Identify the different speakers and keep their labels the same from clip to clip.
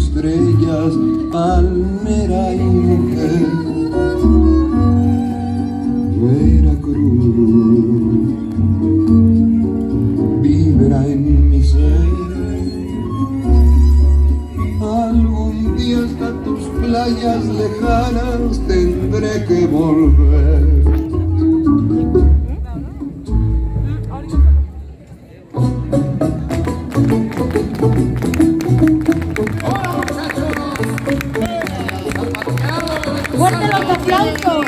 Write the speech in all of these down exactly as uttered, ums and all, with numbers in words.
Speaker 1: estrellas, palmera y mujer. Veracruz vibra en mi ser. Algún día hasta tus playas lejanas tendré que volver.
Speaker 2: ¡Fuerte los aplausos!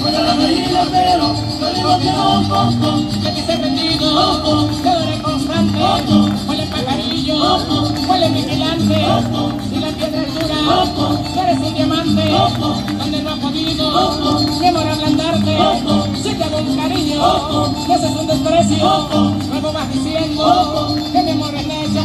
Speaker 3: Pero, yo digo que no, poco, que aquí se ha perdido, que ahora constante. huele pajarillo, huele vigilante, si la piedra es dura, tú eres un diamante, donde no ha podido mi amor ablandarte, si te hago un cariño, que ese es un desprecio, luego vas diciendo que mi amor es necio.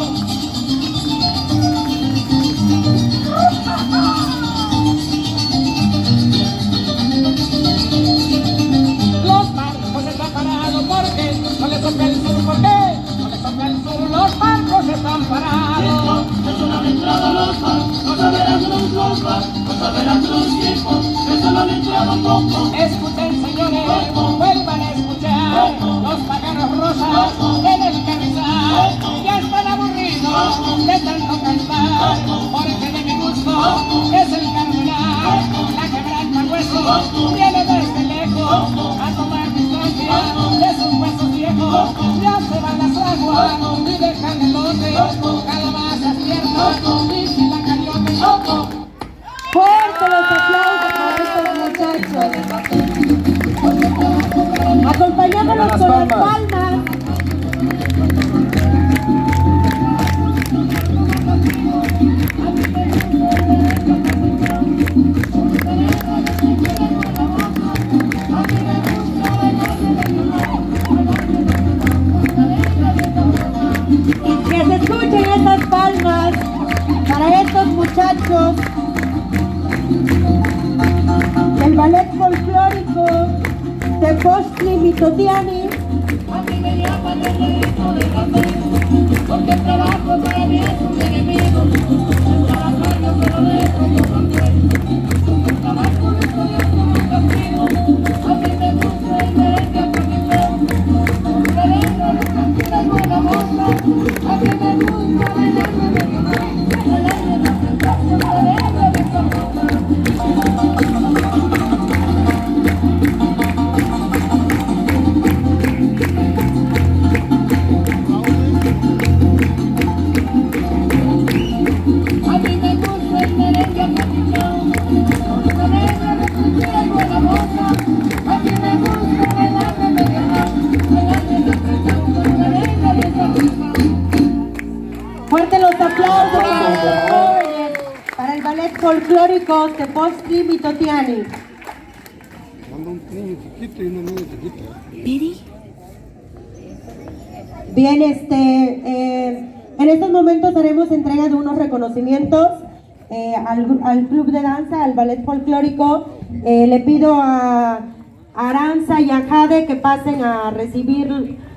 Speaker 3: Los barcos están parados porque no le toca el sur, ¿por qué? No le toca el sur, los barcos están parados. Eso no le entraba los barcos, no se verán los los barcos, no se verán los tiempos, eso no le entraba un poco. Escuchen señores, vuelvan a escuchar, los pájaros rosas en el carrizal ya están aburridos de tanto cantar, porque de mi gusto es el cardenal, la quebranta hueso viene desde lejos a tomar distancia de sus huesos viejos, ya se van las aguas y dejan el lote, calabazas tiernas y chilacariote.
Speaker 2: Fuerte los aplausos para estos muchachos. Acompañándonos con las palmas. Que se escuchen esas palmas para estos muchachos del ballet folclórico de Tepoztli Mitotiani.
Speaker 3: A mí me llaman el negrito de castigo, porque el trabajo para mí es un enemigo. El trabajar yo se lo dejo por completo. El trabajo no estoy como un castigo. A mí me gusta el merengue porque el merengue de cantina es buena moza. A mí me gusta bailarme de mi madre, bailarme de cantarse, bailarme de cantar.
Speaker 2: Fuerte los aplausos para los jóvenes, para el ballet folclórico de Tepoztli Mitotiani.
Speaker 1: Un niño chiquito y una niña chiquita.
Speaker 2: Bien, este, eh, en estos momentos haremos entrega de unos reconocimientos eh, al, al club de danza, al ballet folclórico. Eh, le pido a Aranza y a Jade que pasen a recibir